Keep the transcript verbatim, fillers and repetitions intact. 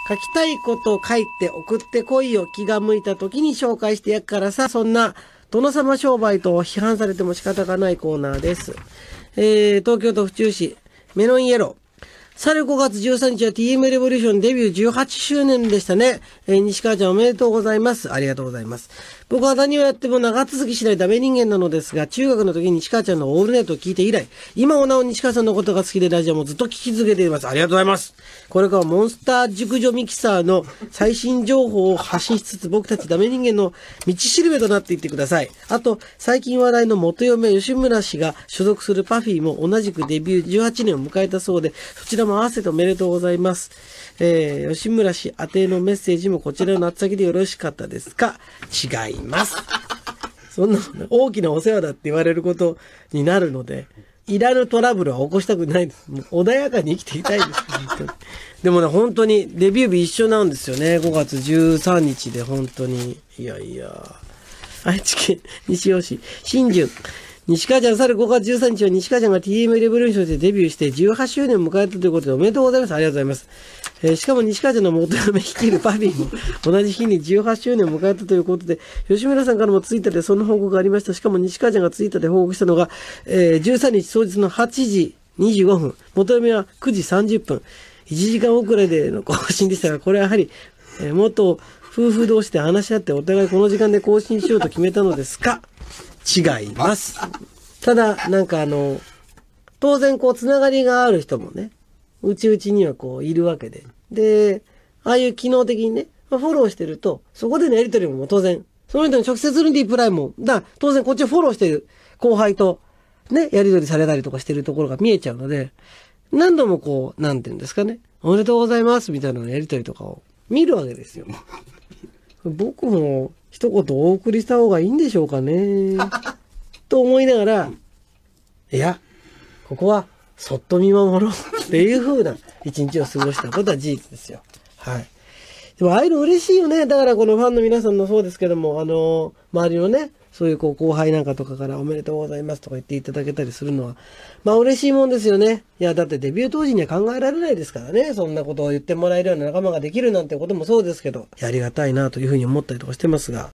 書きたいことを書いて送ってこいよ。気が向いた時に紹介してやっからさ。そんな殿様商売と批判されても仕方がないコーナーです。えー、東京都府中市メロンイエロー。去るごがつじゅうさんにちは ティーエム レボリューションデビューじゅうはちしゅうねんでしたね。えー、西川ちゃんおめでとうございます。ありがとうございます。僕は何をやっても長続きしないダメ人間なのですが、中学の時に西川ちゃんのオールナイトを聞いて以来、今もなお西川さんのことが好きでラジオもずっと聞き続けています。ありがとうございます。これからモンスター熟女ミキサーの最新情報を発信しつつ、僕たちダメ人間の道しるべとなっていってください。あと、最近話題の元嫁吉村氏が所属するパフィーも同じくデビューじゅうはちねんを迎えたそうで、そちらも合わせておめでとうございます。えー、吉村氏宛てのメッセージもこちらの宛先でよろしかったですか？違います。そんな大きなお世話だって言われることになるので、いらぬトラブルは起こしたくないです。もう穏やかに生きていたいです。本当に。でもね、本当にデビュー日一緒なんですよね。ごがつじゅうさんにちで本当に。いやいや。愛知県西尾市、新宿。西川ちゃん、去るごがつじゅうさんにちは西川ちゃんが ティーエム レボリューションでデビューしてじゅうはちしゅうねんを迎えたということでおめでとうございます。ありがとうございます。えー、しかも西川ちゃんの元嫁率いるパフィーも同じ日にじゅうはちしゅうねんを迎えたということで、吉村さんからもツイッターでその報告がありました。しかも西川ちゃんがツイッターで報告したのが、えー、じゅうさんにち当日のはちじにじゅうごふん、元嫁はくじさんじゅっぷん、いちじかん遅れでの更新でしたが、これはやはり、えー、元夫婦同士で話し合ってお互いこの時間で更新しようと決めたのですか？違います。ただ、なんかあの、当然こう、つながりがある人もね、うちうちにはこう、いるわけで。で、ああいう機能的にね、まあ、フォローしてると、そこでのやりとりも当然、その人に直接のリプライも、だから当然こっちをフォローしてる後輩と、ね、やりとりされたりとかしてるところが見えちゃうので、何度もこう、なんていうんですかね、おめでとうございますみたいなやりとりとかを見るわけですよ。僕も一言お送りした方がいいんでしょうかね。と思いながら、いや、ここはそっと見守ろうっていう風な一日を過ごしたことは事実ですよ。はい。でもああいうの嬉しいよね。だからこのファンの皆さんのそうですけども、あの、周りのね、そういうこう後輩なんかとかからおめでとうございますとか言っていただけたりするのは、まあ嬉しいもんですよね。いや、だってデビュー当時には考えられないですからね。そんなことを言ってもらえるような仲間ができるなんてこともそうですけど、ありがたいなというふうに思ったりとかしてますが。